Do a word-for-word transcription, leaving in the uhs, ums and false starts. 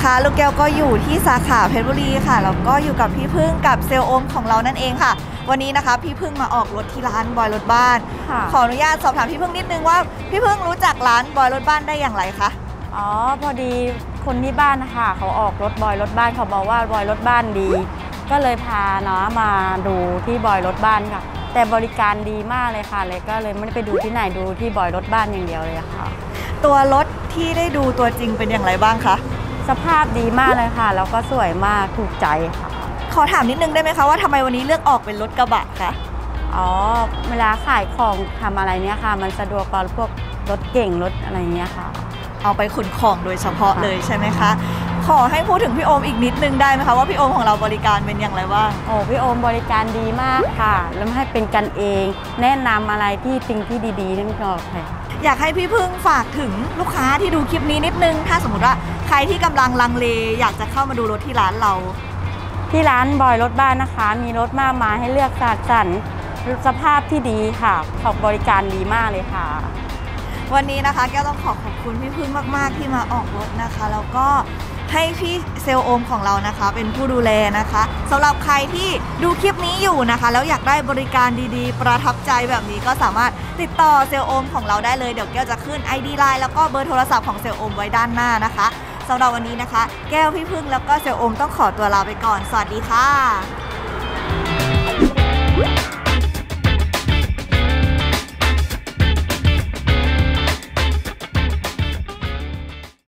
นะคะลูกแก้วก็อยู่ที่สาขาเพชรบุรีค่ะแล้วก็อยู่กับพี่พึ่งกับเซลล์โอมของเรานั่นเองค่ะวันนี้นะคะพี่พึ่งมาออกรถที่ร้านบอยรถบ้านขออนุญาตสอบถามพี่พึ่งนิดนึงว่าพี่พึ่งรู้จักร้านบอยรถบ้านได้อย่างไรคะอ๋อพอดีคนที่บ้านนะคะเขาออกรถบอยรถบ้านเขาบอกว่าบอยรถบ้านดีก็เลยพาน้ามาดูที่บอยรถบ้านค่ะแต่บริการดีมากเลยค่ะเลยก็เลยไม่ได้ไปดูที่ไหนดูที่บอยรถบ้านอย่างเดียวเลยค่ะตัวรถที่ได้ดูตัวจริงเป็นอย่างไรบ้างคะสภาพดีมากเลยค่ะแล้วก็สวยมากถูกใจค่ะขอถามนิดนึงได้ไหมคะว่าทำไมวันนี้เลือกออกเป็นรถกระบะคะอ๋อเวลาขายของทำอะไรเนี้ยค่ะมันสะดวกกว่าพวกรถเก่งรถอะไรเงี้ยค่ะเอาไปขนของโดยเฉพาะเลยใช่ไหมคะขอให้พูดถึงพี่โอมอีกนิดนึงได้ไหมคะว่าพี่โอมของเราบริการเป็นอย่างไรบ้างโอ้พี่โอมบริการดีมากค่ะแล้วให้เป็นกันเองแนะนำอะไรที่สิ่งที่ดีๆนั่นก็ค่ะอยากให้พี่พึ่งฝากถึงลูกค้าที่ดูคลิปนี้นิดนึงถ้าสมมติว่าใครที่กำลังลังเลอยากจะเข้ามาดูรถที่ร้านเราที่ร้านบอยรถบ้านนะคะมีรถมากมายให้เลือกสรรสรรสภาพที่ดีค่ะขอบบริการดีมากเลยค่ะวันนี้นะคะแก้วต้องขอขอบคุณพี่พึ่งมากๆที่มาออกรถนะคะแล้วก็ให้พี่เซลล์โอมของเรานะคะเป็นผู้ดูแลนะคะสำหรับใครที่ดูคลิปนี้อยู่นะคะแล้วอยากได้บริการดีๆประทับใจแบบนี้ก็สามารถติดต่อเซลล์โอมของเราได้เลยเดี๋ยวแก้วจะขึ้น ไอ ดี ไลน์แล้วก็เบอร์โทรศัพท์ของเซลล์โอมไว้ด้านหน้านะคะสำหรับวันนี้นะคะแก้วพี่พึ่งแล้วก็เซลล์โอมต้องขอตัวลาไปก่อนสวัสดีค่ะ